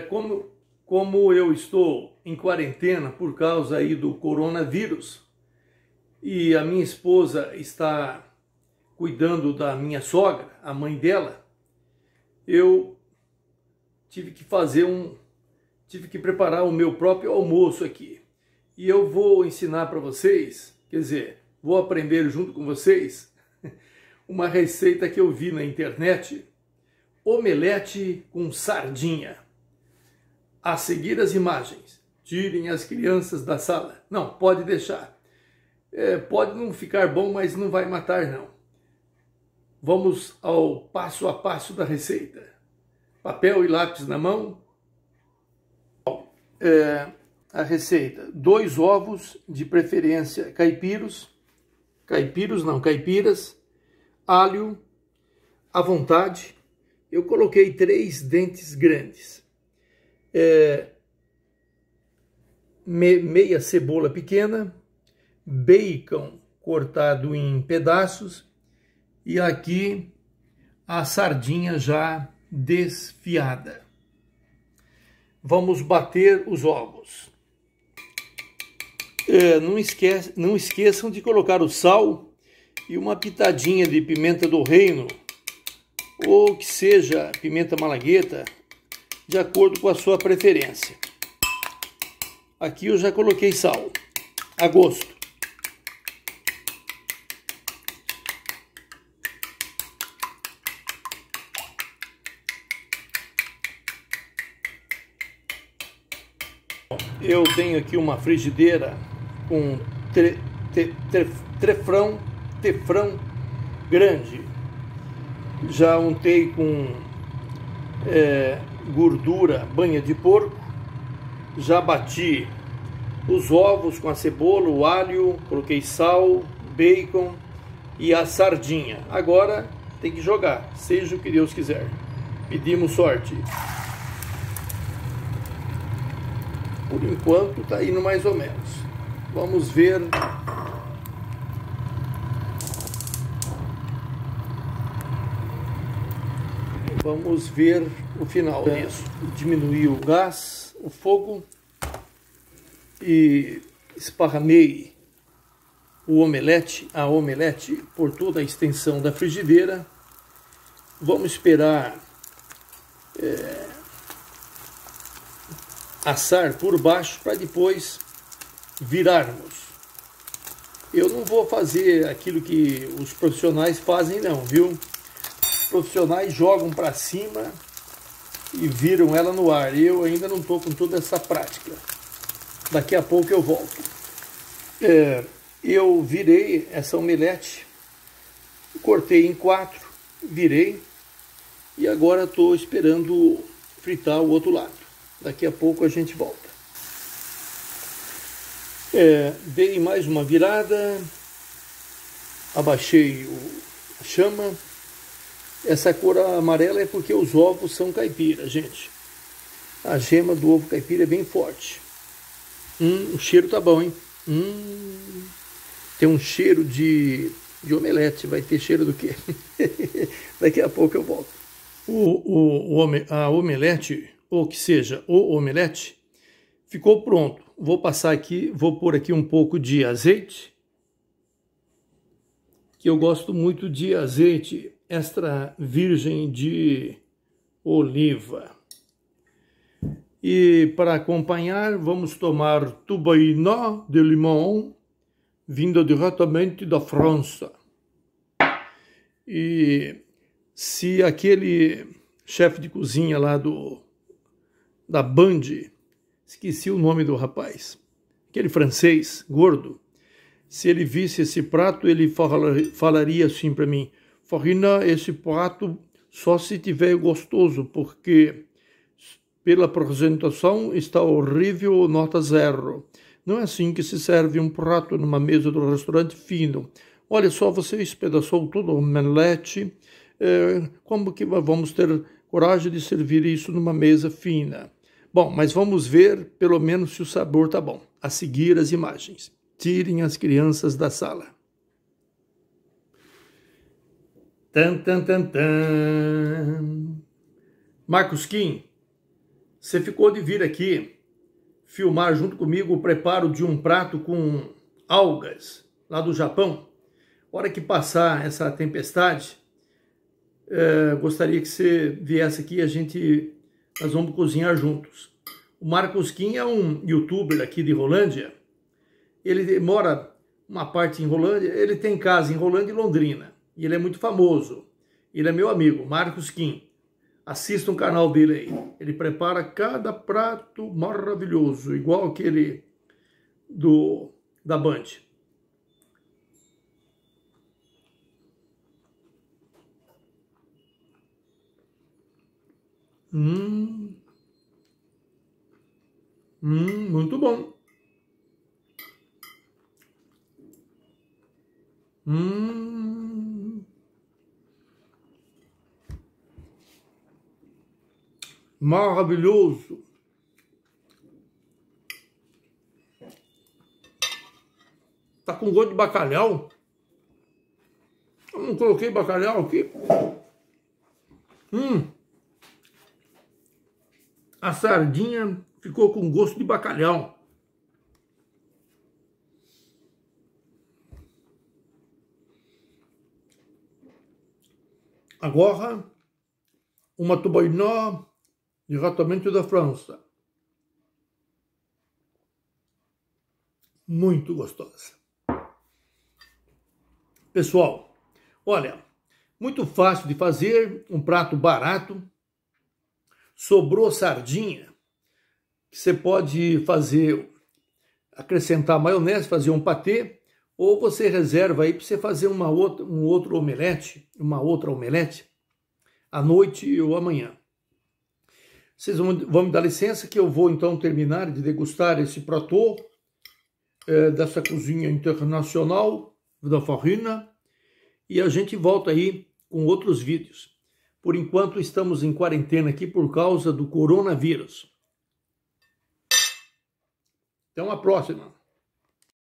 Como eu estou em quarentena por causa aí do coronavírus e a minha esposa está cuidando da minha sogra, a mãe dela, eu tive que preparar o meu próprio almoço aqui. E eu vou ensinar para vocês, quer dizer, vou aprender junto com vocês uma receita que eu vi na internet: omelete com sardinha. A seguir as imagens. Tirem as crianças da sala. Não, pode deixar. Pode não ficar bom, mas não vai matar não. Vamos ao passo a passo da receita. Papel e lápis na mão. A receita: 2 ovos, de preferência caipiras, alho à vontade. Eu coloquei 3 dentes grandes. Meia cebola pequena, bacon cortado em pedaços e aqui a sardinha já desfiada. Vamos bater os ovos. Não esqueçam de colocar o sal e uma pitadinha de pimenta do reino, ou que seja pimenta malagueta, de acordo com a sua preferência. Aqui eu já coloquei sal, a gosto. Eu tenho aqui uma frigideira com tefrão grande. Já untei com gordura, banha de porco. Já bati os ovos com a cebola, o alho, coloquei sal, bacon e a sardinha. Agora tem que jogar, seja o que Deus quiser. Pedimos sorte. Por enquanto está indo mais ou menos. Vamos ver. Vamos ver o final disso. Diminuí o gás, o fogo e esparramei a omelete por toda a extensão da frigideira. Vamos esperar assar por baixo para depois virarmos. Eu não vou fazer aquilo que os profissionais fazem não, viu? Os profissionais jogam para cima e viram ela no ar. Eu ainda não estou com toda essa prática. Daqui a pouco eu volto. Eu virei essa omelete, cortei em 4, virei e agora estou esperando fritar o outro lado. Daqui a pouco a gente volta. Dei mais uma virada, abaixei a chama. Essa cor amarela é porque os ovos são caipira, gente. A gema do ovo caipira é bem forte. O cheiro tá bom, hein? Tem um cheiro de omelete. Vai ter cheiro do quê? Daqui a pouco eu volto. A omelete, ou que seja, o omelete, ficou pronto. Vou passar aqui, vou pôr aqui um pouco de azeite, que eu gosto muito de azeite extra virgem de oliva. E para acompanhar, vamos tomar tubaína de limão, vinda diretamente da França. E se aquele chefe de cozinha lá da Band, esqueci o nome do rapaz, aquele francês gordo, se ele visse esse prato, ele falaria assim para mim: Farina, esse prato só se tiver gostoso, porque pela apresentação está horrível, nota 0. Não é assim que se serve um prato numa mesa do restaurante fino. Olha só, você espedaçou todo o omelete. Como que vamos ter coragem de servir isso numa mesa fina? Bom, mas vamos ver pelo menos se o sabor tá bom. A seguir as imagens. Tirem as crianças da sala. Tan, tan, tan, tan. Marcos Kim, você ficou de vir aqui filmar junto comigo o preparo de um prato com algas lá do Japão. Hora que passar essa tempestade, gostaria que você viesse aqui e nós vamos cozinhar juntos. O Marcos Kim é um youtuber aqui de Rolândia. Ele mora uma parte em Rolândia, ele tem casa em Rolândia e Londrina. E ele é muito famoso. Ele é meu amigo, Marcos Kim. Assista um canal dele aí. Ele prepara cada prato maravilhoso, igual aquele da Band. Muito bom. Maravilhoso. Tá com gosto de bacalhau. Eu não coloquei bacalhau aqui. A sardinha ficou com gosto de bacalhau. Agora, uma tubainó diretamente da França. Muito gostosa. Pessoal, olha, muito fácil de fazer, um prato barato. Sobrou sardinha, que você pode acrescentar maionese, fazer um patê, ou você reserva aí para você fazer uma outra omelete à noite ou amanhã. Vocês vão me dar licença que eu vou então terminar de degustar esse prato dessa cozinha internacional da Farina e a gente volta aí com outros vídeos. Por enquanto estamos em quarentena aqui por causa do coronavírus. Até uma próxima.